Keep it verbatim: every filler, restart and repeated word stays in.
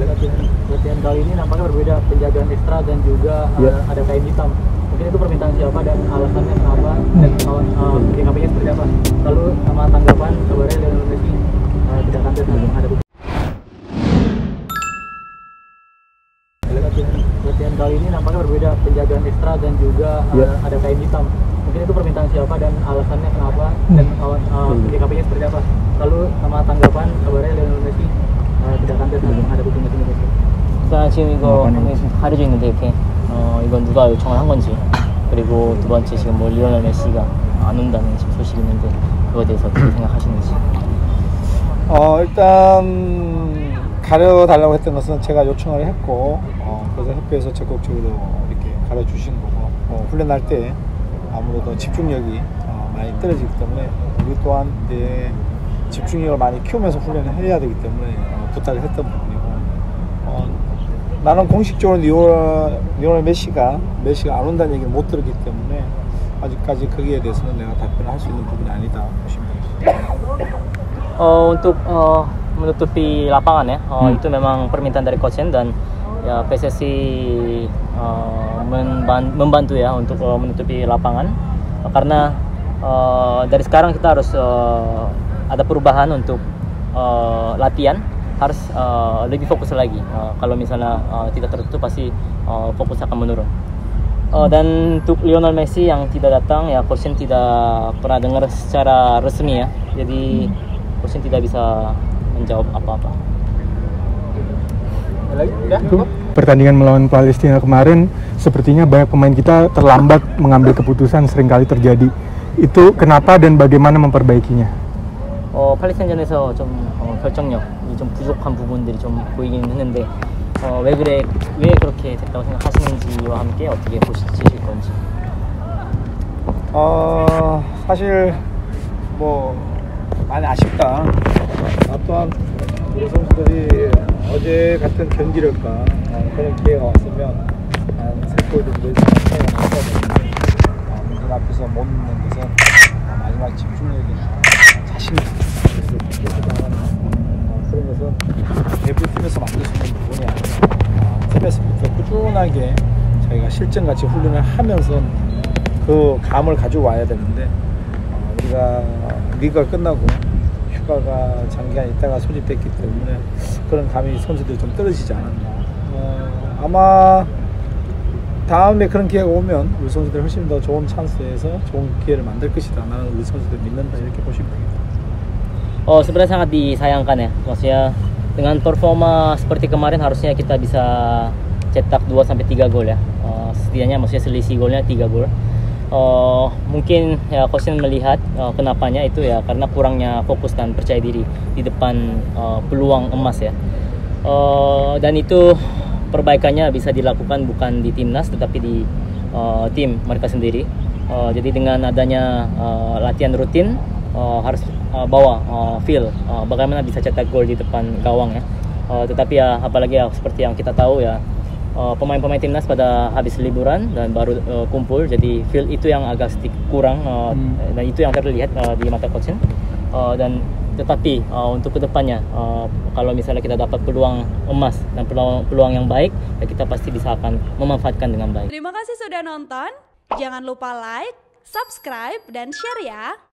Latihan, latihan kali ini nampaknya berbeda, penjagaan ekstra dan juga yeah. uh, ada kain hitam. Mungkin itu permintaan siapa dan alasannya kenapa dan uh, D K P-nya seperti apa? Lalu sama tanggapan kabarnya Lionel Messi uh, tidak tampil saat menghadapi. Latihan, latihan kali ini nampaknya berbeda, penjagaan ekstra dan juga uh, yeah. ada kain hitam. Mungkin itu permintaan siapa dan alasannya kenapa dan uh, D K P-nya seperti apa? Lalu sama tanggapan kabarnya Lionel Messi uh, tidak tampil saat menghadapi timnas Indonesia. 일단 지금 이거 가려져 있는데 이렇게 어 이건 누가 요청을 한 건지, 그리고 두 번째 지금 뭐 리오넬 메시가 안 온다는 지금 소식이 있는데 그거에 대해서 어떻게 생각하시는지. 어 일단 가려달라고 했던 것은 제가 요청을 했고 어 그래서 협회에서 적극적으로 이렇게 가려주신 거고 어, 훈련할 때 아무래도 집중력이 어, 많이 떨어지기 때문에 우리 또한 이제 집중력을 많이 키우면서 훈련을 해야 되기 때문에 어, 부탁을 했던 부분이고 어, 나는 공식적으로 리오넬, 리오넬 메시가 메시가 안 온다는 얘기를 못 들었기 때문에 아직까지 거기에 대해서는 내가 답변을 할 수 있는 부분이 아니다 보시면 됩니다. 어, untuk uh, menutupi lapangan ya, uh, hmm. itu memang permintaan dari coach dan ya P S S I uh, membantu ya untuk uh, menutupi lapangan uh, karena uh, dari sekarang kita harus uh, ada perubahan untuk uh, latihan. Harus uh, lebih fokus lagi. Uh, kalau misalnya uh, tidak tertutup pasti uh, fokus akan menurun. Uh, dan untuk Lionel Messi yang tidak datang ya, coach tidak pernah dengar secara resmi ya. Jadi coach tidak bisa menjawab apa-apa. Pertandingan melawan Palestina kemarin sepertinya banyak pemain kita terlambat mengambil keputusan, seringkali terjadi. Itu kenapa dan bagaimana memperbaikinya? 어, 팔레스타인전에서 좀 어, 결정력이 좀 부족한 부분들이 좀 보이긴 했는데 어, 왜 그래 왜 그렇게 됐다고 생각하시는지와 함께 어떻게 보시실 건지. 어 사실 뭐 많이 아쉽다. 또한 우리 선수들이 어제 같은 경기력과 어, 그런 기회가 왔으면 한 세 골 정도의 차이가 났었는데 어, 문제 앞에서 못 넣는 것은 어, 마지막 집중력이나 자신 그런 것은 대표팀에서 만들 수 있는 부분이 아니라 팀에서부터 꾸준하게 저희가 실전같이 훈련을 하면서 그 감을 가지고 와야 되는데 어, 우리가 리그가 끝나고 휴가가 장기간 있다가 소집됐기 때문에 그런 감이 선수들이 좀 떨어지지 않았나. 어, 아마 다음에 그런 기회가 오면 우리 선수들이 훨씬 더 좋은 찬스에서 좋은 기회를 만들 것이다. 나는 우리 선수들 믿는다 이렇게 보시면 되겠다. Oh, sebenarnya sangat disayangkan ya, maksudnya dengan performa seperti kemarin harusnya kita bisa cetak dua sampai tiga gol ya, uh, setidaknya maksudnya selisih golnya tiga gol. Uh, mungkin ya coach melihat uh, kenapanya itu ya karena kurangnya fokus dan percaya diri di depan uh, peluang emas ya, uh, dan itu perbaikannya bisa dilakukan bukan di timnas tetapi di uh, tim mereka sendiri. Uh, jadi dengan adanya uh, latihan rutin Uh, harus uh, bawa uh, feel uh, bagaimana bisa cetak gol di depan gawang ya. Uh, tetapi ya apalagi ya seperti yang kita tahu ya uh, pemain-pemain timnas pada habis liburan dan baru uh, kumpul, jadi feel itu yang agak sedikit kurang uh, hmm. dan itu yang terlihat uh, di mata coach uh, dan tetapi uh, untuk kedepannya uh, kalau misalnya kita dapat peluang emas dan peluang, peluang yang baik ya kita pasti bisa akan memanfaatkan dengan baik. Terima kasih sudah nonton, jangan lupa like, subscribe dan share ya.